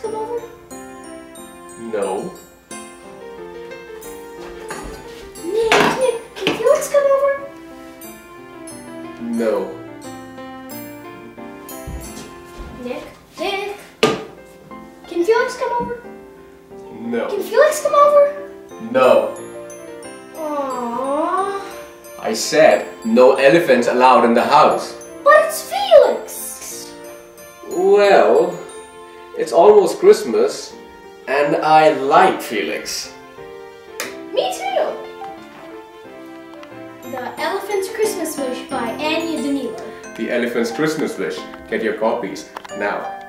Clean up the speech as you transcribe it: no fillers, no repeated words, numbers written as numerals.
come over? No. Nick, can Felix come over? No. Nick, can Felix come over? No. Can Felix come over? No. Aww. I said no elephants allowed in the house. But it's Felix! Well, it's almost Christmas and I like Felix. Me too! The Elephant's Christmas Wish by Ania Danylo. The Elephant's Christmas Wish. Get your copies now.